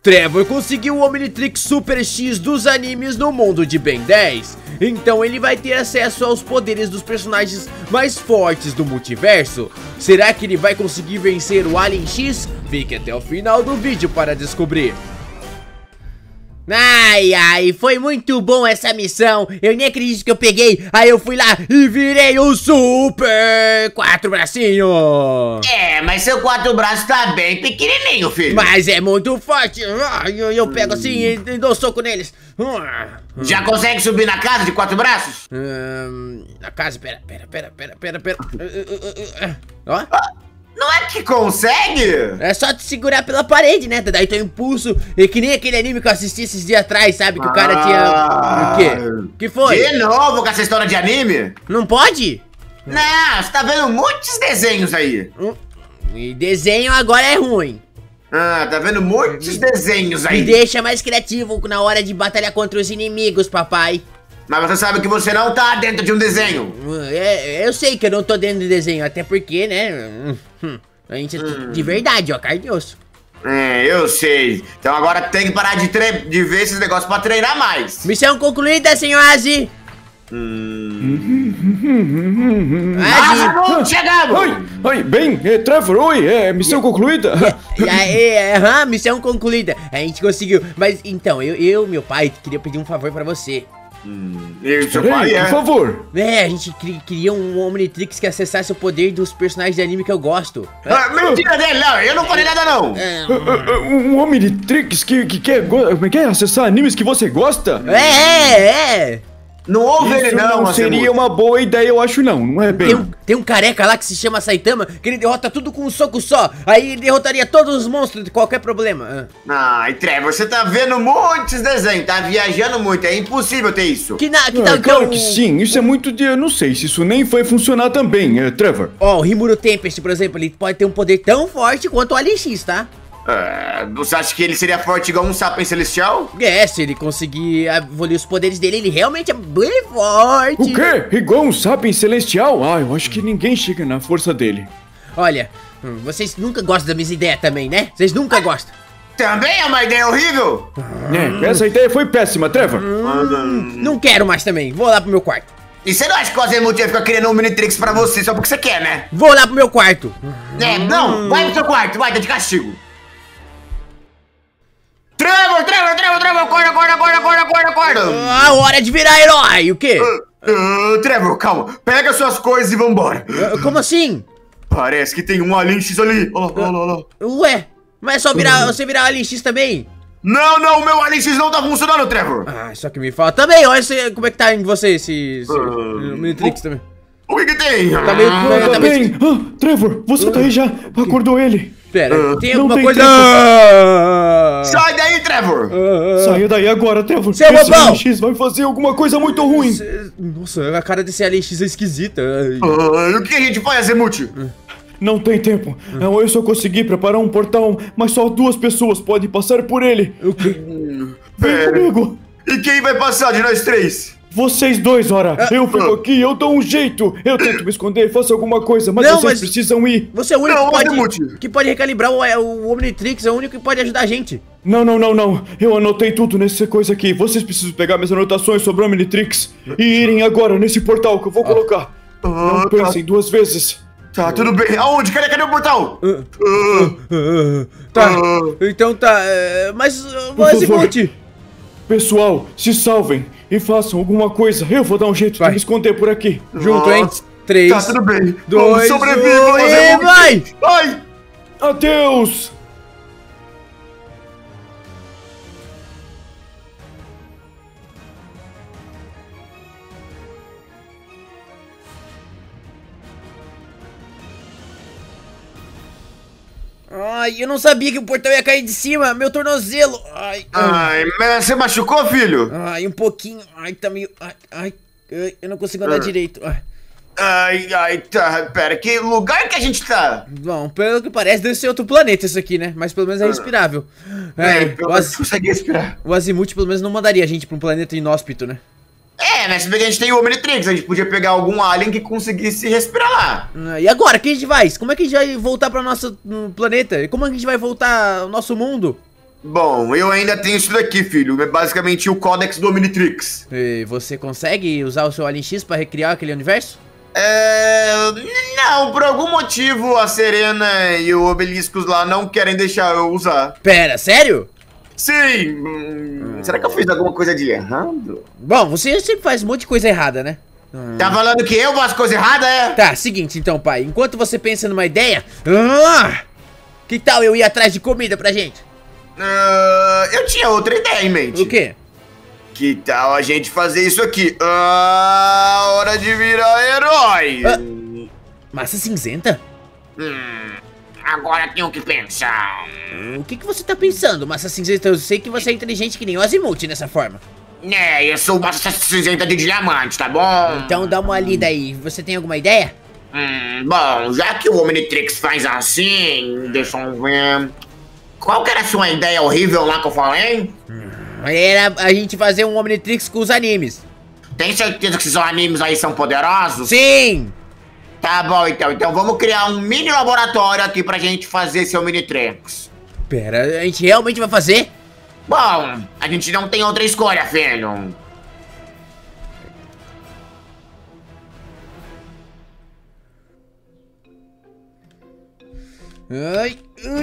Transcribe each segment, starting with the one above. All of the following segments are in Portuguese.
Trevor conseguiu o Omnitrix Super X dos animes no mundo de Ben 10. Então ele vai ter acesso aos poderes dos personagens mais fortes do multiverso. Será que ele vai conseguir vencer o Alien X? Fique até o final do vídeo para descobrir. Ai, foi muito bom essa missão. Eu nem acredito que eu peguei. Aí eu fui lá e virei o Super 4 bracinhos. Mas seu 4 braços tá bem pequenininho, filho. Mas é muito forte. Eu pego assim e dou soco neles. Já consegue subir na casa de 4 braços? Na casa, pera. Ó. Não é que consegue? É só te segurar pela parede, né? Daí tem um impulso. E que nem aquele anime que eu assisti esses dias atrás, sabe? Que o cara tinha... O quê? Que foi? De novo com essa história de anime? Não pode? Não, você tá vendo muitos desenhos aí. E desenho agora é ruim. Tá vendo muitos desenhos aí. Me deixa mais criativo na hora de batalhar contra os inimigos, papai. Mas você sabe que você não tá dentro de um desenho. Eu sei que eu não tô dentro de desenho, até porque, né? A gente de verdade, ó, carne e osso. Eu sei. Então agora tem que parar de ver esses negócios pra treinar mais. Missão concluída, senhor Azi. Chegamos! Oi, bem, Trevor, missão concluída. Missão concluída. A gente conseguiu. Mas então, eu meu pai, queria pedir um favor pra você. Seu pai, por favor. A gente queria um Omnitrix que acessasse o poder dos personagens de anime que eu gosto. Mentira dele, não, eu não falei nada não. Um Omnitrix que quer acessar animes que você gosta? Não ouve ele não, seria uma boa ideia, eu acho não é bem. Tem um careca lá que se chama Saitama, que ele derrota tudo com um soco só. Aí ele derrotaria todos os monstros de qualquer problema. Ai, Trevor, você tá vendo muitos desenhos, tá viajando muito, é impossível ter isso. Que tal claro que sim, isso é muito de... Eu não sei se isso nem vai funcionar também, Trevor. Ó, o Rimuru Tempest, por exemplo, ele pode ter um poder tão forte quanto o Alien X, tá? Você acha que ele seria forte igual um Sapiens Celestial? Se ele conseguir evoluir os poderes dele, ele realmente é bem forte. O quê? Igual um Sapiens Celestial? Eu acho que ninguém chega na força dele. Olha, vocês nunca gostam das minhas ideias também, né? Vocês nunca gostam. Também é uma ideia horrível? Essa ideia foi péssima, Trevor. Não quero mais também, vou lá pro meu quarto. E você não acha que o Azimuth ia ficar querendo um Omnitrix pra você só porque você quer, né? Vou lá pro meu quarto. Não, vai pro seu quarto, vai, tá de castigo. Trevor, acorda! A hora de virar herói, o quê? Trevor, calma, pega suas coisas e vambora. Como assim? Parece que tem um Alien X ali, olha lá. Ué, mas é só você virar Alien X também? Não, o meu Alien X não tá funcionando, Trevor. Só que me fala também, olha como é que tá em você esse Omnitrix também. O que tem? Tá meio... Trevor, você tá aí já, acordou ele. Pera, tem alguma coisa... Sai daí, Trevor! Saia daí agora, Trevor. Seu esse bobão! Alien X vai fazer alguma coisa muito ruim. Nossa, a cara desse Alien X é esquisita. O que a gente faz, Azimuth? Não tem tempo. Eu só consegui preparar um portal, mas só 2 pessoas podem passar por ele. O quê? Vem comigo. E quem vai passar de nós 3? Vocês 2, ora. Eu fico aqui, eu dou um jeito. Eu tento me esconder, faço alguma coisa, mas vocês precisam ir. Você é o único que pode recalibrar o Omnitrix, é o único que pode ajudar a gente. Não. Eu anotei tudo nessa coisa aqui. Vocês precisam pegar minhas anotações sobre o Omnitrix e irem agora nesse portal que eu vou colocar. Não pensem 2 vezes. Tá, tudo bem. Aonde? Cadê o portal? Tá, então tá. Mas, Azimuth... Pessoal, se salvem e façam alguma coisa. Eu vou dar um jeito de me esconder por aqui. Junto, hein? 3, tá, tudo bem. 2, sobrevivam, e vai! Vai! Adeus! Ai, eu não sabia que o portão ia cair de cima, meu tornozelo. Ai, mas você machucou, filho? Ai, um pouquinho. Ai, tá meio... eu não consigo andar direito. Tá, pera, que lugar que a gente tá? Bom, pelo que parece deve ser outro planeta isso aqui, né? Mas pelo menos é respirável. Pelo menos consegue respirar. O Azimuth pelo menos não mandaria a gente pra um planeta inóspito, né? Né? Se bem que a gente tem o Omnitrix, a gente podia pegar algum alien que conseguisse respirar lá. E agora, o que a gente faz? Como é que a gente vai voltar para o nosso planeta? Como é que a gente vai voltar ao nosso mundo? Bom, eu ainda tenho isso daqui, filho. É basicamente o Códex do Omnitrix. E você consegue usar o seu Alien X pra recriar aquele universo? Não, por algum motivo a Serena e o Obeliscos lá não querem deixar eu usar. Pera, sério? Sim! Será que eu fiz alguma coisa de errado? Bom, você sempre faz um monte de coisa errada, né? Tá falando que eu faço coisa errada, é? Tá, seguinte então, pai. Enquanto você pensa numa ideia... que tal eu ir atrás de comida pra gente? Eu tinha outra ideia em mente. O quê? Que tal a gente fazer isso aqui? Hora de virar herói! Massa cinzenta? Agora tenho que pensar. O que você tá pensando, massa cinzenta? Eu sei que você é inteligente que nem o Azimuth nessa forma. Eu sou uma cinzenta de diamante, tá bom? Então dá uma lida aí. Você tem alguma ideia? Bom, já que o Omnitrix faz assim, deixa eu ver... Qual que era a sua ideia horrível lá que eu falei? Era a gente fazer um Omnitrix com os animes. Tem certeza que esses animes aí são poderosos? Sim! Tá bom, então. Então vamos criar um mini laboratório aqui pra gente fazer esse Omnitrix. Pera, a gente realmente vai fazer? Bom, a gente não tem outra escolha, filho. Ai,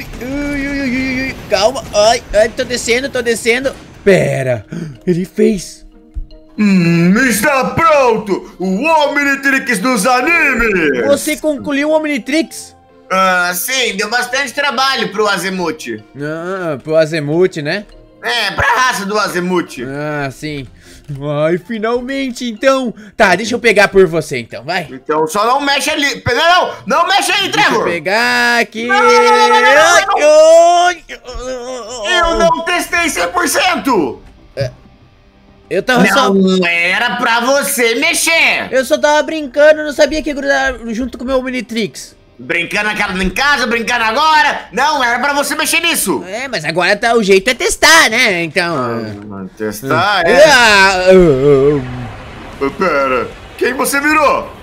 calma, ai, tô descendo. Pera, ele fez. Está pronto! O Omnitrix dos animes! Você concluiu o Omnitrix? Sim, deu bastante trabalho pro Azimuth. Pro Azimuth, né? Pra raça do Azimuth. Sim. Ai, finalmente, então. Tá, deixa eu pegar por você, então, vai. Então só não mexe ali. Não mexe aí, Trevor. Deixa eu pegar aqui. Eu não testei 100%. Eu tava Não era pra você mexer. Eu só tava brincando, não sabia que ia grudar junto com o meu Omnitrix. Brincando em casa, brincando agora. Não, era pra você mexer nisso. Mas agora tá, o jeito é testar, né? Então... testar, Pera, quem você virou?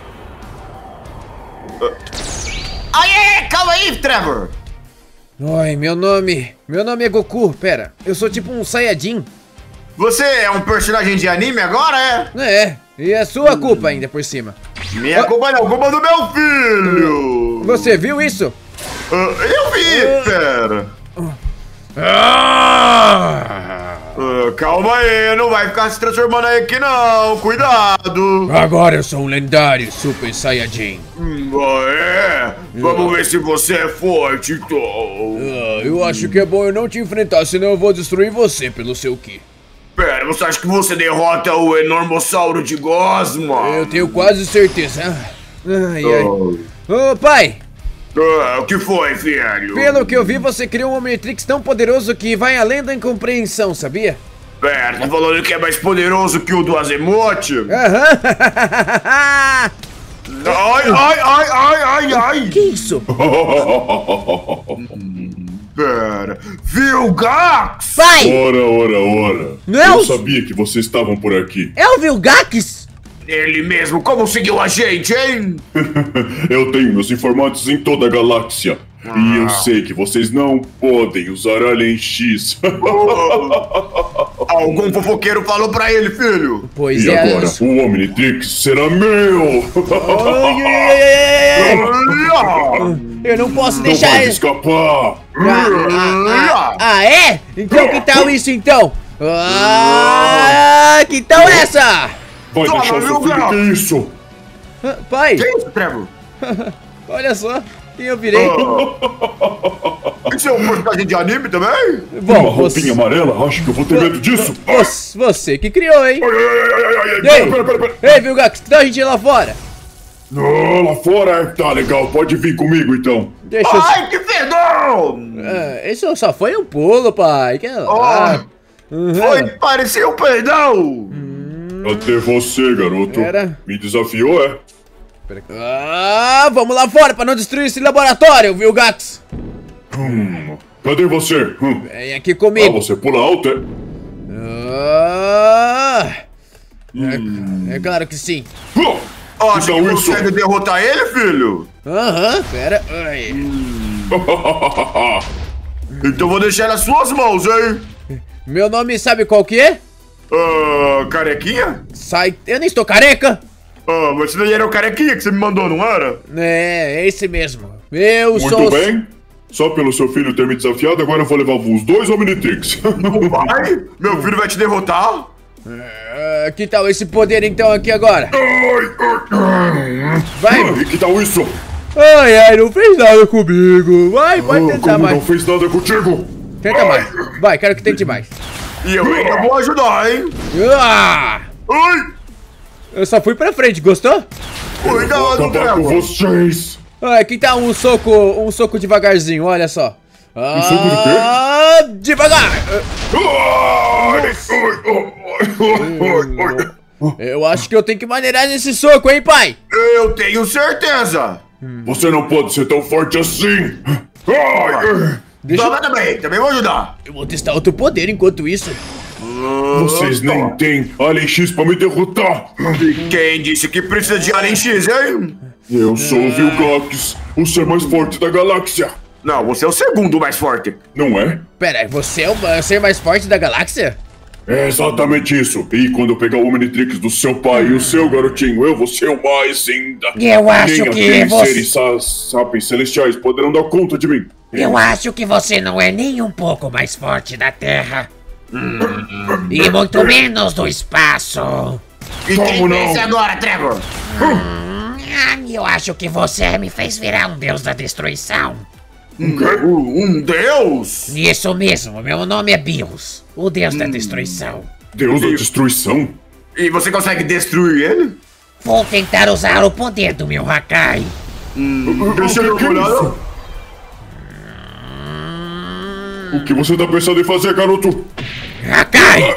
Calma aí, Trevor. Ai, meu nome é Goku, pera. Eu sou tipo um Saiyajin. Você é um personagem de anime agora, e é sua culpa ainda por cima. Minha culpa não, culpa do meu filho. Você viu isso? Eu vi, pera. Calma aí, não vai ficar se transformando aí aqui não, cuidado. Agora eu sou um lendário Super Saiyajin. Vamos ver se você é forte, então. Eu acho que é bom eu não te enfrentar, senão eu vou destruir você pelo seu Ki. Pera, você acha que você derrota o Enormossauro de Gosma? Eu tenho quase certeza. Ô, pai! O que foi, filho? Pelo que eu vi, você criou um Omnitrix tão poderoso que vai além da incompreensão, sabia? Pera, tá falando que é mais poderoso que o do Azimuth? Ai! Que isso? Pera, Vilgax! Pai! Ora. Não! Eu sabia que vocês estavam por aqui. É o Vilgax? Ele mesmo, como seguiu a gente, hein? Eu tenho meus informantes em toda a galáxia. E eu sei que vocês não podem usar Alien X. Algum fofoqueiro falou pra ele, filho. Pois E agora, o Omnitrix será meu! Eu não posso Não deixar vai ele... escapar! É? Então que tal isso, então? Que tal essa? Vai deixar o seu filho, que isso? Pai, Que isso, Trevor? olha só quem eu virei. Isso é um personagem de anime também? Uma roupinha amarela? Acho que eu vou ter medo disso. Você que criou, hein? Pera. Ei, Vilgax, que tal a gente ir lá fora? Lá fora? Tá legal, pode vir comigo então. Deixa eu... Ai, que fedor! Isso só foi um pulo, pai. Parecia um perdão! Até você, garoto. Me desafiou, é? Vamos lá fora pra não destruir esse laboratório, Vilgax. Cadê você? Vem aqui comigo. Você pula alto, é? É claro que sim. Acho que consegue derrotar ele, filho? Pera. Então vou deixar nas suas mãos, hein? Meu nome sabe qual que é? Carequinha? Sai... Eu nem estou careca! Mas esse daí era o carequinha que você me mandou, não era? É esse mesmo. Eu sou... Muito bem. Só pelo seu filho ter me desafiado, agora eu vou levar os dois Omnitrix. Vai? Meu filho vai te derrotar? Que tal esse poder então aqui agora? Vai! E que tal isso? Ai, não fez nada comigo. Vai, pode tentar Como mais. não fez nada contigo? Tenta mais. Vai, quero que tente mais. E eu ainda vou ajudar, hein? Ah! Ai! Eu só fui pra frente, gostou? Cuidado, Acabar com Trevor! vocês. Ah, que tal um soco devagarzinho, olha só. soco de quê? Devagar! Ai, Eu acho que eu tenho que maneirar nesse soco, hein, pai? Eu tenho certeza! Você não pode ser tão forte assim. Ai, Toma também vou ajudar! Eu vou testar outro poder enquanto isso. vocês nem têm Alien X pra me derrotar. Quem disse que precisa de Alien X, hein? Eu sou o Vilgax, o ser mais forte da galáxia. Não, você é o segundo mais forte. Não é? Pera, você é o ser mais forte da galáxia? É exatamente isso. E quando eu pegar o Omnitrix do seu pai e o seu garotinho, eu vou ser o mais ainda. Eu acho Nem que aqueles você... seres sapiens celestiais poderão dar conta de mim. Eu acho que você não é nem um pouco mais forte da Terra. E muito menos do espaço. E Como quem não? vence agora, Trevor? Eu acho que você me fez virar um deus da destruição. Um deus? Isso mesmo, meu nome é Bios, o deus da destruição. Deus da destruição? E você consegue destruir ele? Vou tentar usar o poder do meu Hakai. Deixa eu dar uma olhada. O que você tá pensando em fazer, garoto? Hakai!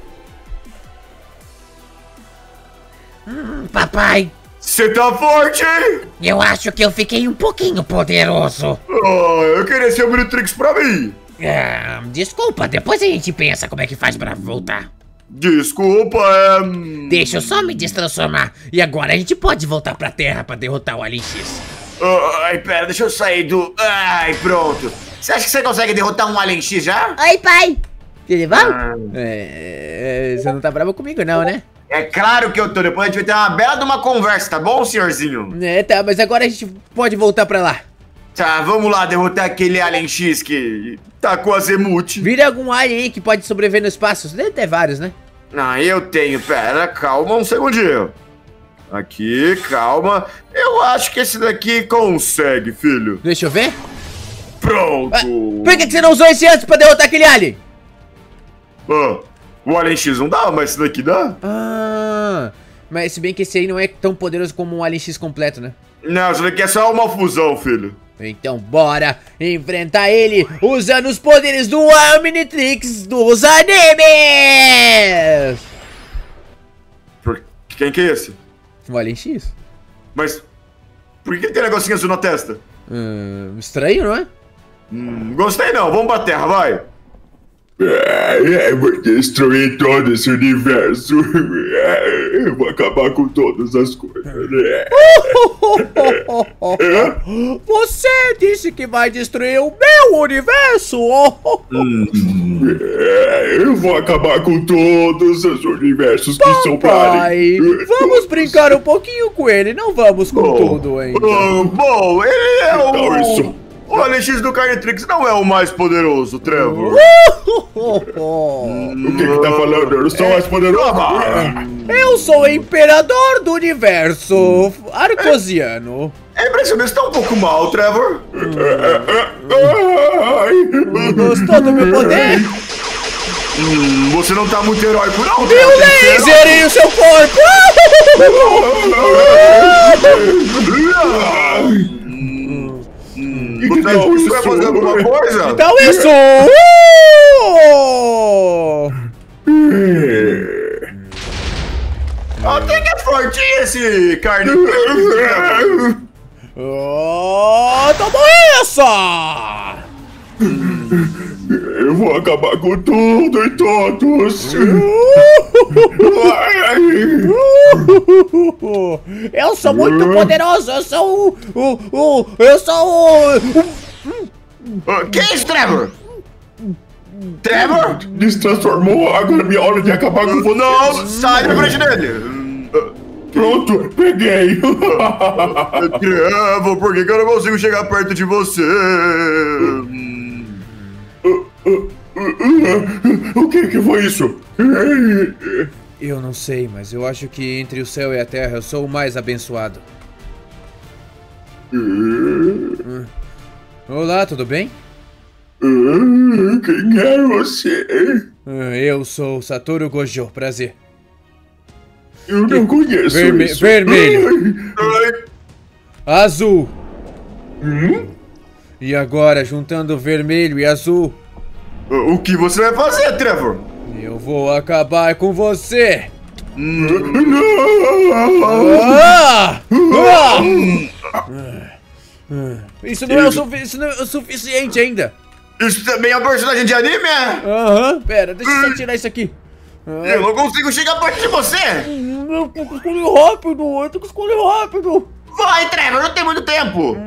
Papai, Você tá forte, hein? eu acho que eu fiquei um pouquinho poderoso. Eu queria ser o Omnitrix pra mim. Desculpa, depois a gente pensa como é que faz pra voltar. Desculpa, Deixa eu só me destransformar. E agora a gente pode voltar pra Terra pra derrotar o Alien X. Ai, pera, deixa eu sair do... Ai, pronto. Você acha que você consegue derrotar um Alien X já? Oi, pai! Tudo bom? Você não tá bravo comigo não, né? É claro que eu tô. Depois a gente vai ter uma bela de uma conversa, tá bom, senhorzinho? Tá, mas agora a gente pode voltar pra lá. Tá, vamos lá derrotar aquele Alien X que tá com a Zemute. Vira algum alien aí que pode sobreviver no espaço. Deve ter vários, né? Eu tenho. Pera, calma um segundinho. Aqui, calma. Eu acho que esse daqui consegue, filho. Deixa eu ver. Pronto. Por que você não usou esse antes pra derrotar aquele alien? O Alien X não dá, mas esse daqui dá? Mas se bem que esse aí não é tão poderoso como um Alien X completo, né? Não, isso daqui é só uma fusão, filho. Então bora enfrentar ele usando os poderes do Omnitrix dos animes! Quem que é esse? O Alien X? Mas por que tem um negocinho azul na testa? Estranho, não é? Gostei não, vamos pra terra, vai. Eu vou destruir todo esse universo. Eu vou acabar com todas as coisas. Você disse que vai destruir o meu universo! Eu vou acabar com todos os universos que sobrarem. Vamos brincar um pouquinho com ele, não vamos com tudo ainda. Bom, ele é Então isso. O Alien X do Carnitrix não é o mais poderoso, Trevor. O que tá falando? Eu não sou mais poderoso. Eu sou o imperador do universo arcosiano. É impressionante, você tá um pouco mal, Trevor. Gostou do meu poder? Você não tá muito heróico, não, Meu Trevor. laser em seu corpo! Você acha que isso vai fazer alguma coisa? Então isso! Até que é fortinho esse Carnitrix. Toma essa! Eu vou acabar com tudo e todos. Eu sou muito poderoso, eu sou Que é isso, Trevor? Trevor? Destransformou, agora é minha hora de acabar com você. Não, sai da frente dele. Pronto, peguei. Trevor, por que eu não consigo chegar perto de você? O que foi isso? Eu não sei, mas eu acho que entre o céu e a terra eu sou o mais abençoado. Olá, tudo bem? Quem é você? Eu sou Satoru Gojo, prazer. Eu não conheço isso. Vermelho. Ai, Azul. E agora, juntando vermelho e azul, o que você vai fazer, Trevor? eu vou acabar com você. Não! Ah! Isso não é o suficiente ainda. Isso também é um personagem de anime, é? Aham, pera, deixa eu só tirar isso aqui. Eu não consigo chegar perto de você. Eu tenho que escolher rápido, eu tenho que escolher rápido. Vai, Trevor, não tem muito tempo.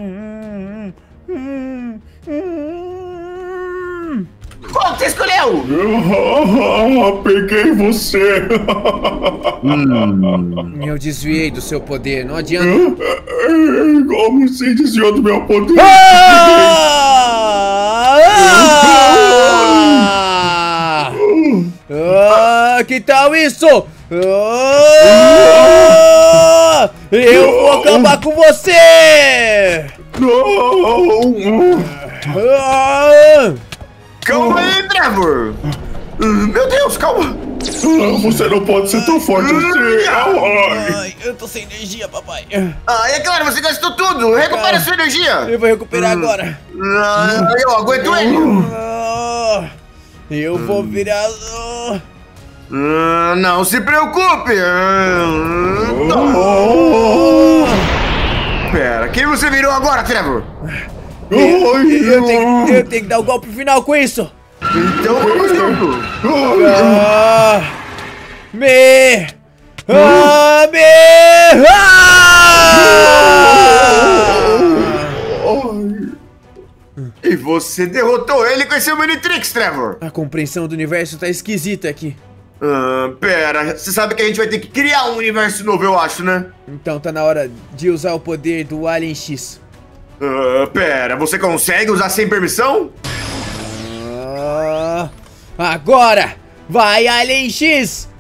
Qual que você escolheu? Peguei você! Eu desviei do seu poder, não adianta. Como você desviou do meu poder? Que tal isso? Eu vou acabar com você! Não! Calma aí, Trevor. Meu Deus, calma. Você não pode ser tão forte assim! Ai, eu tô sem energia, papai. Ah, é claro, você gastou tudo. Recupera sua energia. Eu vou recuperar agora. Eu aguento ele. Eu vou virar... Não se preocupe. Pera, quem você virou agora, Trevor? Eu tenho que dar o golpe final com isso. Então vamos junto. E você derrotou ele com esse Omnitrix, Trevor. A compreensão do universo tá esquisita aqui. Pera, você sabe que a gente vai ter que criar um universo novo, eu acho, né? Então tá na hora de usar o poder do Alien X. Pera, você consegue usar sem permissão? Agora! Vai, Alien X!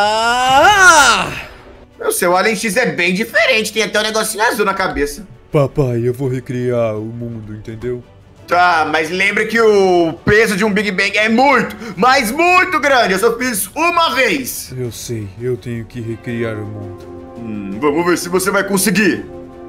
O seu Alien X é bem diferente, tem até um negocinho azul na cabeça. Papai, eu vou recriar o mundo, entendeu? Tá, mas lembra que o peso de um Big Bang é muito, mas muito grande. Eu só fiz uma vez. Eu sei, eu tenho que recriar o mundo. Vamos ver se você vai conseguir.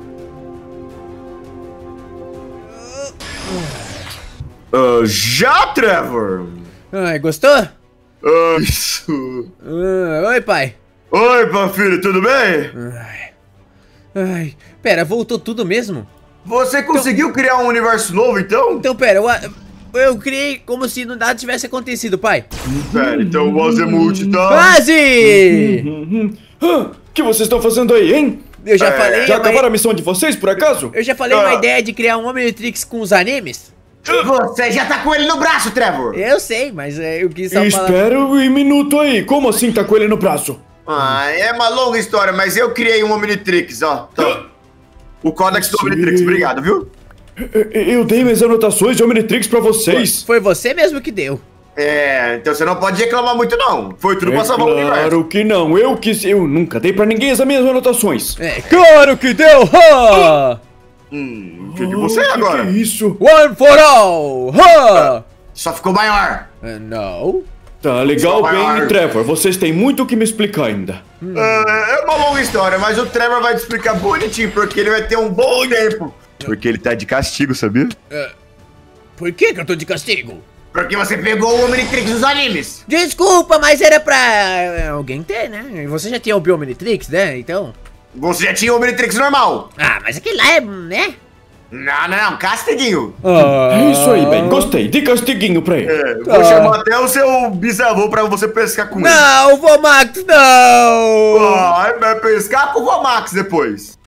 Já, Trevor? Ai, gostou? Isso. Oi, pai. Oi, meu filho, tudo bem? Ai, pera, voltou tudo mesmo? Você conseguiu criar um universo novo, então? Então, pera, eu criei como se nada tivesse acontecido, pai. Pera, então o Azimuth tá... Quase! O que vocês estão fazendo aí, hein? Eu já falei... Já acabaram a missão de vocês, por acaso? Eu já falei uma ideia de criar um Omnitrix com os animes. Você já tá com ele no braço, Trevor. Eu sei, mas eu quis só falar... Espera um minuto aí, como assim tá com ele no braço? É uma longa história, mas eu criei um Omnitrix, ó. Então, o Codex do Omnitrix, obrigado, viu? Eu dei minhas anotações de Omnitrix pra vocês. Foi você mesmo que deu. Então você não pode reclamar muito, não. Foi tudo pra salvar o universo. Claro que não, eu nunca dei pra ninguém as minhas anotações. Claro que deu! O que você é agora? Que isso? One for all! Só ficou maior. Não. Tá legal, Só Ben maior. e Trevor, vocês têm muito o que me explicar ainda. É uma longa história, mas o Trevor vai te explicar bonitinho, porque ele vai ter um bom tempo. Porque ele tá de castigo, sabia? Por que eu tô de castigo? Porque você pegou o Omnitrix dos animes. Desculpa, mas era pra alguém ter, né? Você já tinha o Omnitrix, né? Então... Você já tinha o Omnitrix normal. mas aquele lá é, né? Não, castiguinho. É isso aí, Ben, gostei, dê castiguinho pra ele. Vou chamar até o seu bisavô pra você pescar com ele. Não, Vomax, não! Vai pescar com o Vomax depois.